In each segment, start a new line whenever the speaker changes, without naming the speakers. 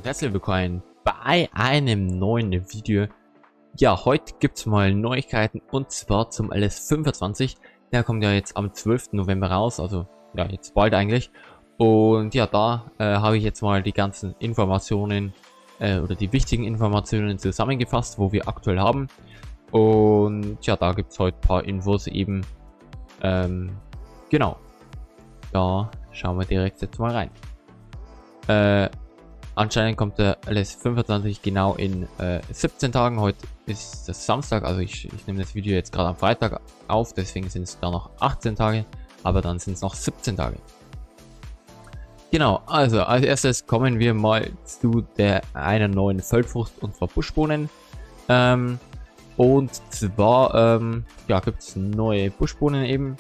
herzlich willkommen bei einem neuen Video. Ja, heute gibt es mal Neuigkeiten und zwar zum LS25. Der kommt ja jetzt am 12. November raus, also ja, jetzt bald eigentlich. Und ja, da habe ich jetzt mal die ganzen Informationen oder die wichtigen Informationen zusammengefasst, wo wir aktuell haben. Und ja, da gibt es heute ein paar Infos eben. Genau. Da schauen wir direkt jetzt mal rein. Anscheinend kommt der LS25 genau in 17 Tagen. Heute ist das Samstag, also ich nehme das Video jetzt gerade am Freitag auf, deswegen sind es da noch 18 Tage, aber dann sind es noch 17 Tage. Genau, also als erstes kommen wir mal zu einer neuen Feldfrucht und zwar Buschbohnen. Und zwar ja, gibt es neue Buschbohnen eben.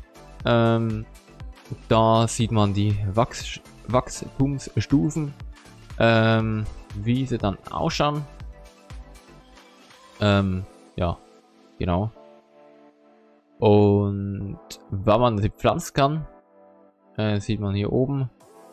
Da sieht man die Wachstumsstufen, wie sie dann ausschauen. Ja, genau. Und wenn man sie pflanzen kann, sieht man hier oben.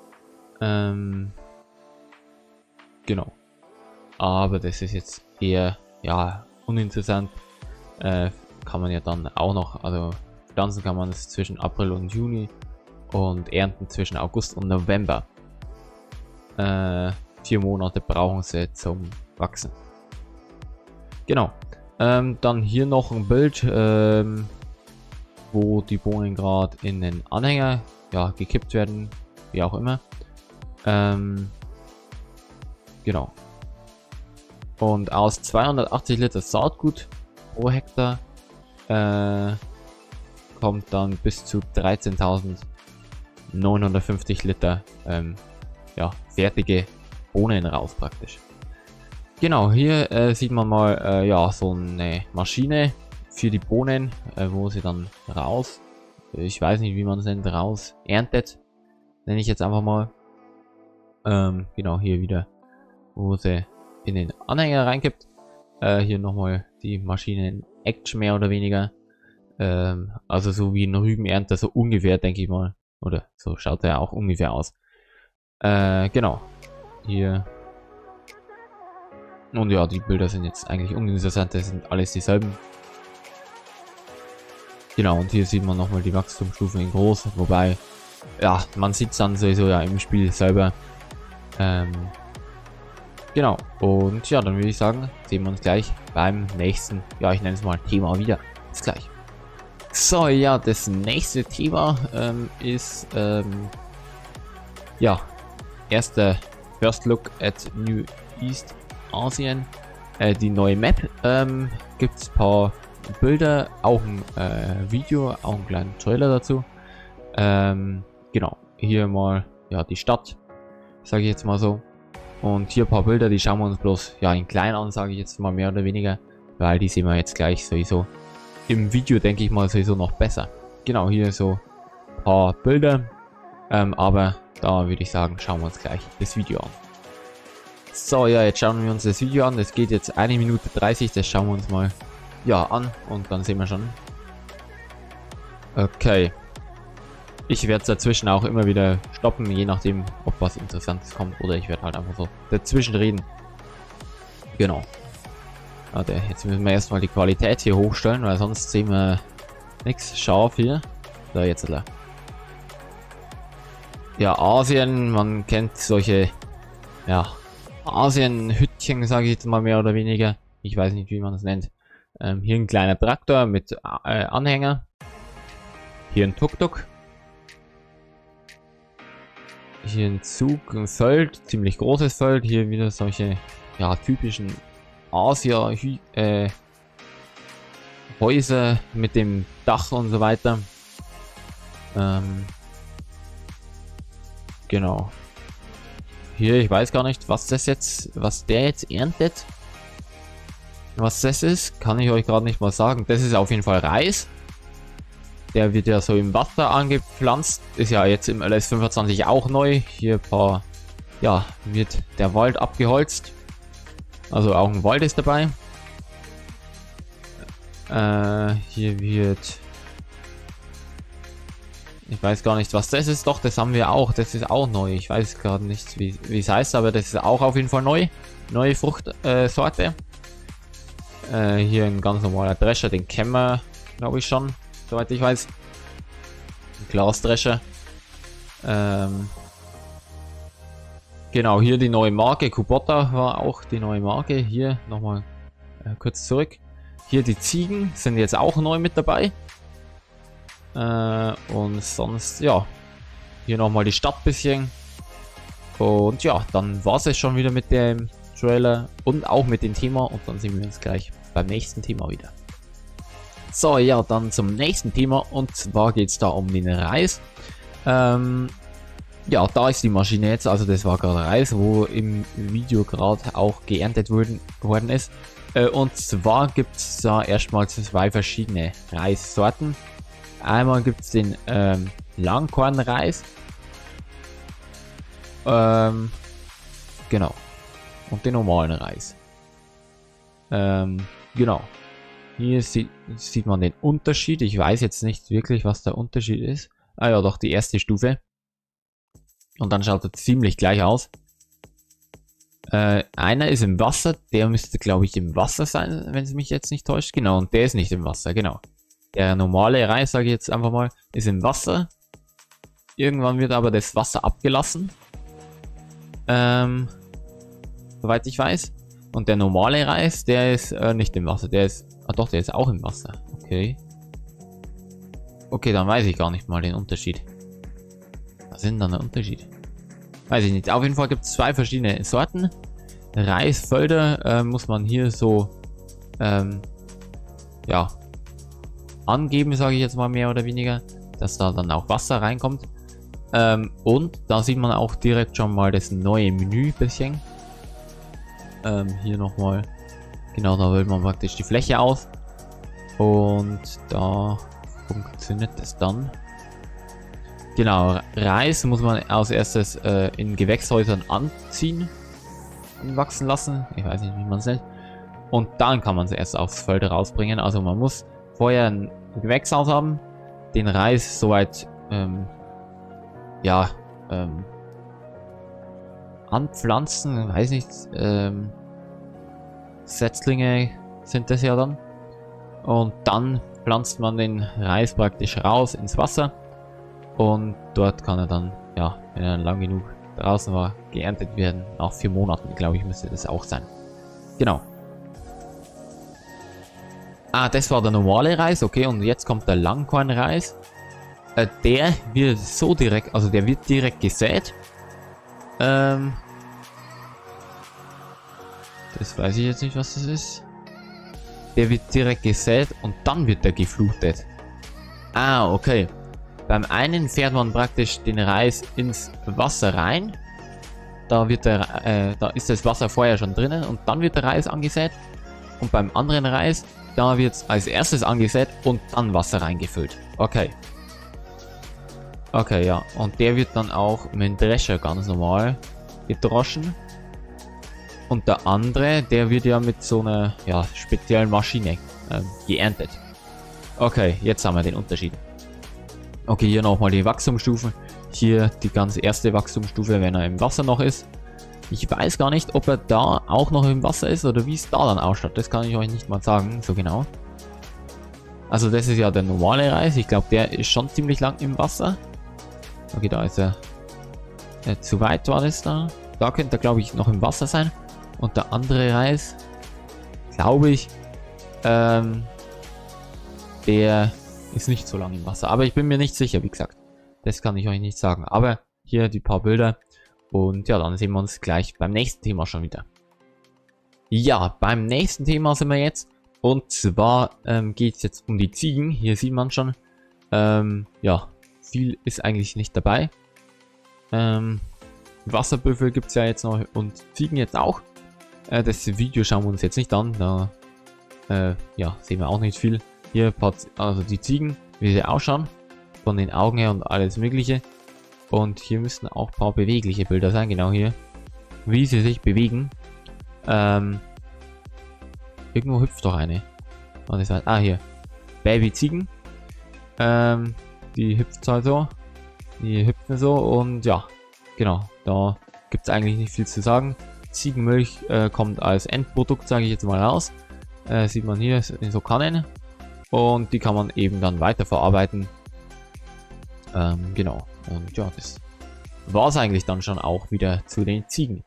Genau. Aber das ist jetzt eher ja uninteressant. Kann man ja dann auch noch, also pflanzen kann man es zwischen April und Juni und ernten zwischen August und November. 4 Monate brauchen sie zum Wachsen. Genau. Dann hier noch ein Bild, wo die Bohnen gerade in den Anhänger ja gekippt werden, wie auch immer. Genau. Und aus 280 Liter Saatgut pro Hektar kommt dann bis zu 13.950 Liter ja, fertige Bohnen raus praktisch. Genau, hier sieht man mal ja, so eine Maschine für die Bohnen, wo sie dann raus, ich weiß nicht wie man es nennt, raus erntet, nenne ich jetzt einfach mal. Genau, hier wieder, wo sie in den Anhänger reinkippt. Hier nochmal die Maschine in Action mehr oder weniger. Also so wie ein Rübenernter, so ungefähr, denke ich mal. Oder so schaut er auch ungefähr aus. Genau. Hier. Und ja, die Bilder sind jetzt eigentlich uninteressant, das sind alles dieselben. Genau, und hier sieht man nochmal die Wachstumsstufen in groß, wobei, ja, man sieht es dann sowieso ja im Spiel selber. Genau, und ja, dann würde ich sagen, sehen wir uns gleich beim nächsten, ja, ich nenne es mal Thema wieder. Bis gleich. So, ja, das nächste Thema ist, ja, erster First Look at New East Asien. Die neue Map, gibt es ein paar Bilder, auch ein Video, auch einen kleinen Trailer dazu. Genau, hier mal, ja, die Stadt, sage ich jetzt mal so. Und hier ein paar Bilder, die schauen wir uns bloß ja in klein an, sage ich jetzt mal mehr oder weniger, weil die sehen wir jetzt gleich sowieso im Video, denke ich mal, sowieso noch besser. Genau, hier so ein paar Bilder, aber da würde ich sagen, schauen wir uns gleich das Video an. So, ja, jetzt schauen wir uns das Video an. Das geht jetzt 1 Minute 30, das schauen wir uns mal ja an und dann sehen wir schon. Okay. Ich werde es dazwischen auch immer wieder stoppen, je nachdem, ob was Interessantes kommt oder ich werde halt einfach so dazwischen reden. Genau. Warte, jetzt müssen wir erstmal die Qualität hier hochstellen, weil sonst sehen wir nichts scharf hier. So, jetzt. Ja, Asien, man kennt solche, ja, Asien-Hütchen, sage ich jetzt mal mehr oder weniger. Ich weiß nicht, wie man es nennt. Hier ein kleiner Traktor mit Anhänger. Hier ein Tuk-Tuk. Hier ein Zug, ein Feld, ziemlich großes Feld. Hier wieder solche, ja, typischen Häuser mit dem Dach und so weiter. Genau. Hier, ich weiß gar nicht, was der jetzt erntet. Was das ist, kann ich euch gerade nicht mal sagen. Das ist auf jeden Fall Reis. Der wird ja so im Wasser angepflanzt. Ist ja jetzt im LS25 auch neu. Hier ein paar, ja, wird der Wald abgeholzt. Also auch ein Wald ist dabei. Hier wird Ich weiß gar nicht, was das ist. Doch, das haben wir auch. Das ist auch neu. Ich weiß gerade nicht, wie es heißt, aber das ist auch auf jeden Fall neu. Neue Fruchtsorte. Hier ein ganz normaler Drescher. Den kennen wir, glaube ich, schon. Soweit ich weiß. Ein Glasdrescher. Genau, hier die neue Marke. Kubota war auch die neue Marke. Hier nochmal kurz zurück. Hier die Ziegen sind jetzt auch neu mit dabei. Und sonst, ja, hier nochmal die Stadt bisschen. Und ja, dann war es schon wieder mit dem Trailer und auch mit dem Thema. Und dann sehen wir uns gleich beim nächsten Thema wieder. So, ja, dann zum nächsten Thema. Und zwar geht es da um den Reis. Ja, da ist die Maschine jetzt. Also das war gerade Reis, wo im Video gerade auch geerntet worden ist. Und zwar gibt es da erstmal 2 verschiedene Reissorten. Einmal gibt es den Langkornreis. Genau. Und den normalen Reis. Genau. Hier sieht man den Unterschied. Ich weiß jetzt nicht wirklich, was der Unterschied ist. Ah ja, doch, die erste Stufe. Und dann schaut er ziemlich gleich aus. Einer ist im Wasser. Der müsste, glaube ich, im Wasser sein, wenn es mich jetzt nicht täuscht. Genau, und der ist nicht im Wasser, genau. Der normale Reis, sage ich jetzt einfach mal, ist im Wasser. Irgendwann wird aber das Wasser abgelassen. Soweit ich weiß. Und der normale Reis, der ist nicht im Wasser. Der ist... Ah doch, der ist auch im Wasser. Okay. Okay, dann weiß ich gar nicht mal den Unterschied. Was ist denn dann der Unterschied? Weiß ich nicht. Auf jeden Fall gibt es 2 verschiedene Sorten. Reisfelder muss man hier so... ja... angeben, sage ich jetzt mal mehr oder weniger, dass da dann auch Wasser reinkommt. Und da sieht man auch direkt schon mal das neue Menü bisschen. Hier nochmal, genau, da wählt man praktisch die Fläche aus und da funktioniert das dann. Genau, Reis muss man als erstes in Gewächshäusern anziehen und wachsen lassen. Ich weiß nicht, wie man es nennt. Und dann kann man es erst aufs Feld rausbringen. Also man muss vorher ein Gewächshaus haben, den Reis soweit ja anpflanzen, weiß nicht, Setzlinge sind das ja dann, und dann pflanzt man den Reis praktisch raus ins Wasser und dort kann er dann, ja, wenn er lang genug draußen war, geerntet werden. Nach 4 Monaten, glaube ich, müsste das auch sein. Genau. Ah, das war der normale Reis, okay, und jetzt kommt der Langkornreis. Der wird so direkt, also der wird direkt gesät. Das weiß ich jetzt nicht, was das ist. Der wird direkt gesät und dann wird er geflutet. Ah, okay. Beim einen fährt man praktisch den Reis ins Wasser rein. Da wird da ist das Wasser vorher schon drinnen und dann wird der Reis angesät. Und beim anderen Reis, da wird es als erstes angesät und dann Wasser reingefüllt. Okay. Okay, ja. Und der wird dann auch mit dem Drescher ganz normal gedroschen. Und der andere, der wird ja mit so einer, ja, speziellen Maschine geerntet. Okay, jetzt haben wir den Unterschied. Okay, hier nochmal die Wachstumsstufen. Hier die ganz erste Wachstumsstufe, wenn er im Wasser noch ist. Ich weiß gar nicht, ob er da auch noch im Wasser ist oder wie es da dann ausschaut. Das kann ich euch nicht mal sagen, so genau. Also das ist ja der normale Reis. Ich glaube, der ist schon ziemlich lang im Wasser. Okay, da ist er. Zu weit war das da. Da könnte er, glaube ich, noch im Wasser sein. Und der andere Reis, glaube ich, der ist nicht so lang im Wasser. Aber ich bin mir nicht sicher, wie gesagt. Das kann ich euch nicht sagen. Aber hier die paar Bilder. Und ja, dann sehen wir uns gleich beim nächsten Thema schon wieder. Ja, beim nächsten Thema sind wir jetzt. Und zwar geht es jetzt um die Ziegen. Hier sieht man schon. Ja, viel ist eigentlich nicht dabei. Wasserbüffel gibt es ja jetzt noch und Ziegen jetzt auch. Das Video schauen wir uns jetzt nicht an. Da ja, sehen wir auch nicht viel. Hier also die Ziegen, wie sie ausschauen. Von den Augen her und alles mögliche. Und hier müssten auch ein paar bewegliche Bilder sein. Genau hier. Wie sie sich bewegen. Irgendwo hüpft doch eine. Und das heißt, hier. Baby-Ziegen. Die hüpft halt so. Die hüpfen so und ja, genau, da gibt es eigentlich nicht viel zu sagen. Ziegenmilch kommt als Endprodukt, sage ich jetzt mal, raus. Sieht man hier in so Kannen. Und die kann man eben dann weiterverarbeiten. Genau. Und ja, das war es eigentlich dann schon auch wieder zu den Ziegen.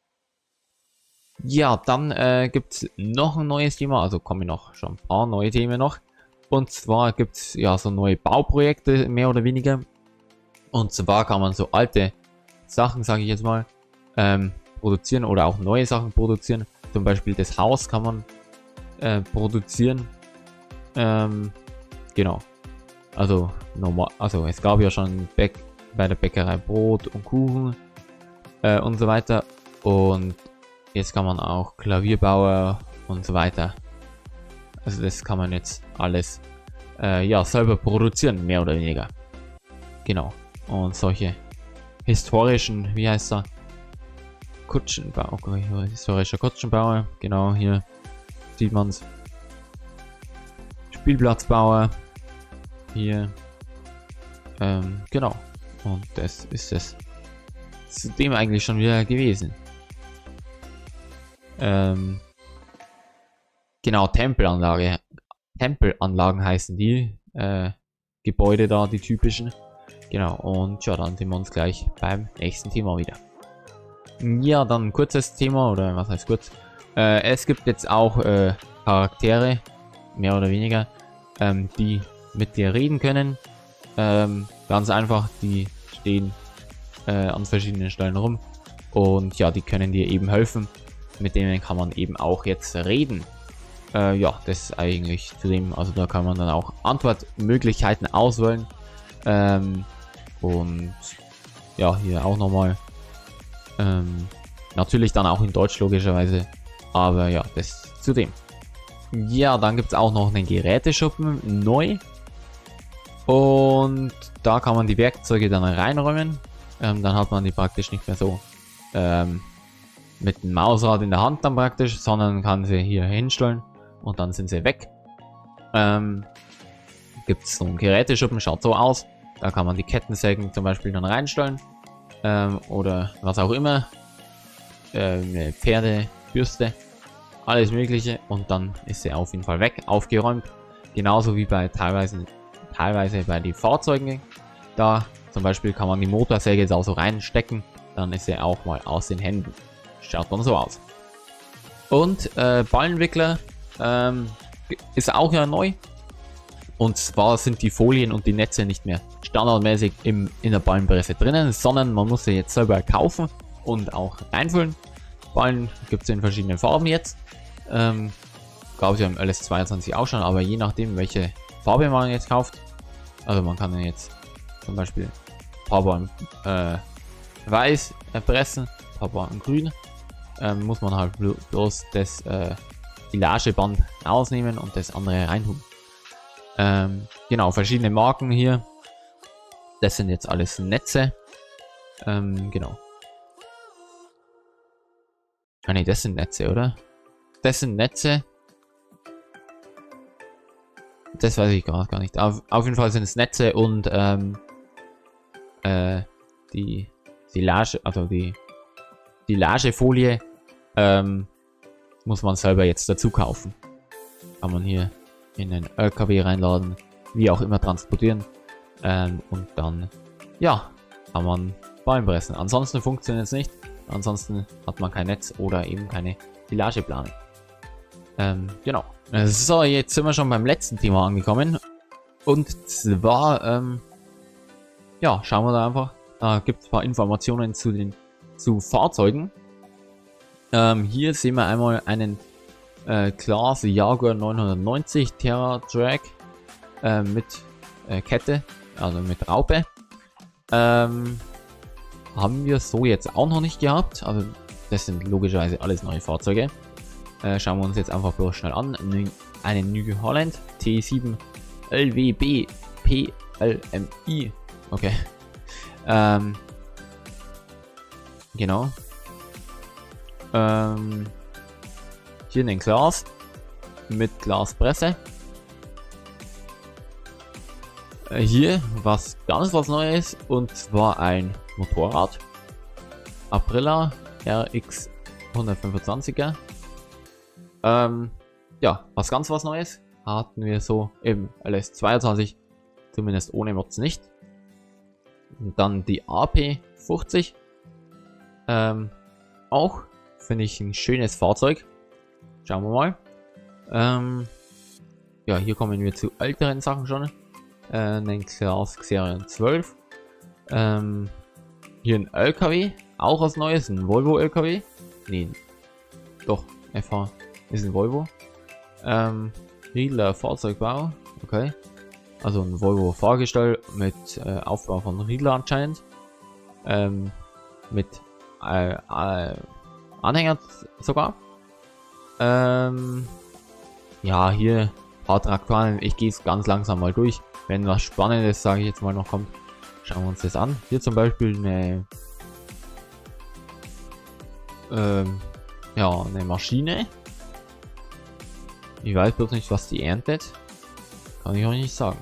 Ja, dann gibt es noch ein neues Thema. Also kommen noch schon ein paar neue Themen noch. Und zwar gibt es ja so neue Bauprojekte, mehr oder weniger. Und zwar kann man so alte Sachen, sage ich jetzt mal, produzieren oder auch neue Sachen produzieren. Zum Beispiel das Haus kann man produzieren. Genau. Also normal, also es gab ja schon bei der Bäckerei Brot und Kuchen und so weiter. Und jetzt kann man auch Klavierbauer und so weiter. Also das kann man jetzt alles ja selber produzieren, mehr oder weniger. Genau. Und solche historischen, wie heißt er? Kutschenbau, historischer Kutschenbauer. Genau, hier sieht man es. Spielplatzbauer. Hier. Genau. Und das ist es zudem eigentlich schon wieder gewesen. Genau, Tempelanlage. Tempelanlagen heißen die Gebäude da, die typischen. Genau, und ja, dann sehen wir uns gleich beim nächsten Thema wieder. Ja, dann ein kurzes Thema, oder was heißt kurz? Es gibt jetzt auch Charaktere, mehr oder weniger, die mit dir reden können. Ganz einfach, die stehen an verschiedenen Stellen rum und ja, die können dir eben helfen. Mit denen kann man eben auch jetzt reden. Ja, das ist eigentlich zu dem, also da kann man dann auch Antwortmöglichkeiten auswählen. Und ja, hier auch nochmal. Natürlich dann auch in Deutsch logischerweise. Aber ja, das zu dem. Ja, dann gibt es auch noch einen Geräteschuppen neu. Und da kann man die Werkzeuge dann reinräumen. Dann hat man die praktisch nicht mehr so mit dem Mausrad in der Hand dann praktisch, sondern kann sie hier hinstellen und dann sind sie weg. Gibt es so einen Geräteschuppen, schaut so aus. Da kann man die Kettensägen zum Beispiel dann reinstellen. Oder was auch immer. Eine Pferdebürste. Alles mögliche. Und dann ist sie auf jeden Fall weg, aufgeräumt. Genauso wie bei teilweise bei den Fahrzeugen. Da zum Beispiel kann man die Motorsäge jetzt auch so reinstecken. Dann ist sie auch mal aus den Händen. Schaut dann so aus. Und Ballenwickler ist auch ja neu. Und zwar sind die Folien und die Netze nicht mehr standardmäßig in der Ballenpresse drinnen, sondern man muss sie jetzt selber kaufen und auch einfüllen. Ballen gibt es in verschiedenen Farben jetzt. Gab es ja im LS22 auch schon, aber je nachdem, welche Farbe man jetzt kauft. Also man kann jetzt zum Beispiel ein paar Ballen weiß pressen, ein paar Ballen grün. Muss man halt bloß das Silageband rausnehmen und das andere reintun. Genau, verschiedene Marken hier. Das sind jetzt alles Netze. Genau. Ah ne, das sind Netze, oder? Das sind Netze. Das weiß ich gar nicht. Auf jeden Fall sind es Netze und die Silage, also die Silagefolie muss man selber jetzt dazu kaufen. Kann man hier in den LKW reinladen, wie auch immer transportieren. Und dann, ja, kann man Ballen pressen. Ansonsten funktioniert es nicht. Ansonsten hat man kein Netz oder eben keine Silageplane. Genau. So, jetzt sind wir schon beim letzten Thema angekommen. Und zwar, ja, schauen wir da einfach. Da gibt es ein paar Informationen zu Fahrzeugen. Hier sehen wir einmal einen Claas Jaguar 990 TerraTrack mit Kette, also mit Raupe. Haben wir so jetzt auch noch nicht gehabt. Also das sind logischerweise alles neue Fahrzeuge. Schauen wir uns jetzt einfach bloß schnell an. Eine New Holland T7 LWB PLMI. Okay. Genau. Hier ein Glas mit Glaspresse. Hier was ganz was Neues, und zwar ein Motorrad. Aprilia RX 125er. Ja, was ganz was Neues. Hatten wir so im LS22, zumindest ohne Mods nicht. Und dann die AP50. Auch finde ich ein schönes Fahrzeug. Schauen wir mal. Ja, hier kommen wir zu älteren Sachen schon. Einen Class Xerion 12. Hier ein LKW, auch was Neues, ein Volvo LKW. Nee, doch, FH ist ein Volvo. Riedler Fahrzeugbau, okay. Also ein Volvo Fahrgestell mit Aufbau von Riedler anscheinend. Mit Anhänger sogar. Ja, hier ein paar Traktoren. Ich gehe es ganz langsam mal durch. Wenn was Spannendes, sage ich jetzt mal, noch kommt, schauen wir uns das an. Hier zum Beispiel eine, ja, eine Maschine. Ich weiß bloß nicht, was die erntet. Kann ich auch nicht sagen.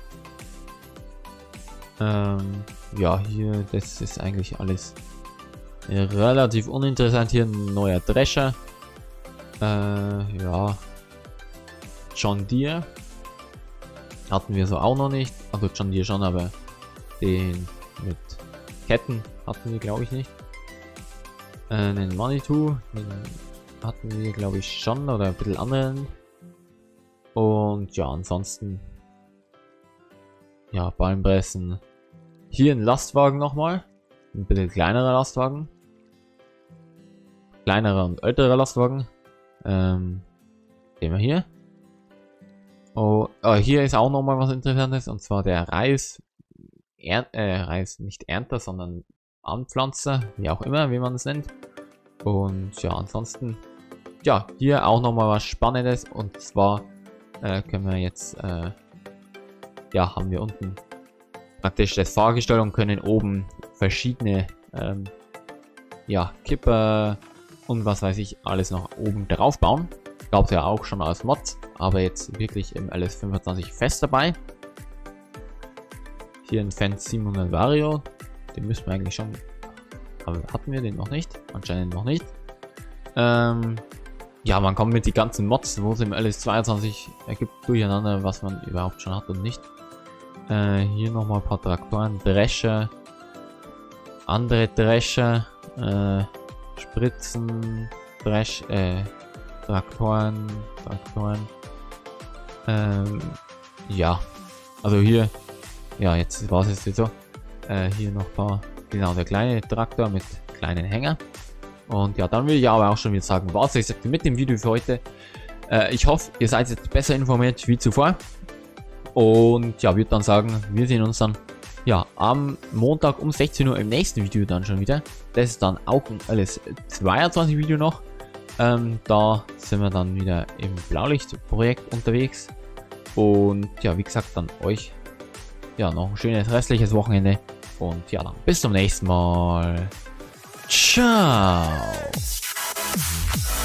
Ja, hier, das ist eigentlich alles relativ uninteressant. Hier ein neuer Drescher. Ja. John Deere. Hatten wir so auch noch nicht. Also John Deere schon, aber den mit Ketten hatten wir, glaube ich, nicht. Den Manitou, den hatten wir, glaube ich, schon, oder ein bisschen anderen. Und ja, ansonsten, ja, Ballenpressen. Hier ein Lastwagen nochmal. Ein bisschen kleinerer Lastwagen. Kleinerer und älterer Lastwagen. Den wir hier. Oh, hier ist auch nochmal was Interessantes, und zwar der Reis, nicht Ernter, sondern Anpflanzer, wie auch immer, wie man es nennt. Und ja, ansonsten, ja, hier auch nochmal was Spannendes, und zwar können wir jetzt, ja, haben wir unten praktisch das Fahrgestell und können oben verschiedene, ja, Kipper und was weiß ich, alles noch oben drauf bauen. Gab es ja auch schon als Mods, aber jetzt wirklich im LS25 fest dabei. Hier ein Fendt 700 Vario, den müssen wir eigentlich schon, aber hatten wir den noch nicht? Anscheinend noch nicht. Ja, man kommt mit die ganzen Mods, wo es im LS22 ergibt, durcheinander, was man überhaupt schon hat und nicht. Hier nochmal ein paar Traktoren, Drescher, andere Drescher, Spritzen, Traktoren. Ja, also hier, ja, jetzt war es jetzt so. Hier noch ein paar, genau, der kleine Traktor mit kleinen Hänger. Und ja, dann will ich aber auch schon wieder sagen, was ich sagte mit dem Video für heute. Ich hoffe, ihr seid jetzt besser informiert wie zuvor. Und ja, würde dann sagen, wir sehen uns dann ja am Montag um 16 Uhr im nächsten Video dann schon wieder. Das ist dann auch ein LS22 Video noch. Da sind wir dann wieder im Blaulicht-Projekt unterwegs. Und ja, wie gesagt, dann euch ja noch ein schönes restliches Wochenende. Und ja, dann bis zum nächsten Mal. Ciao.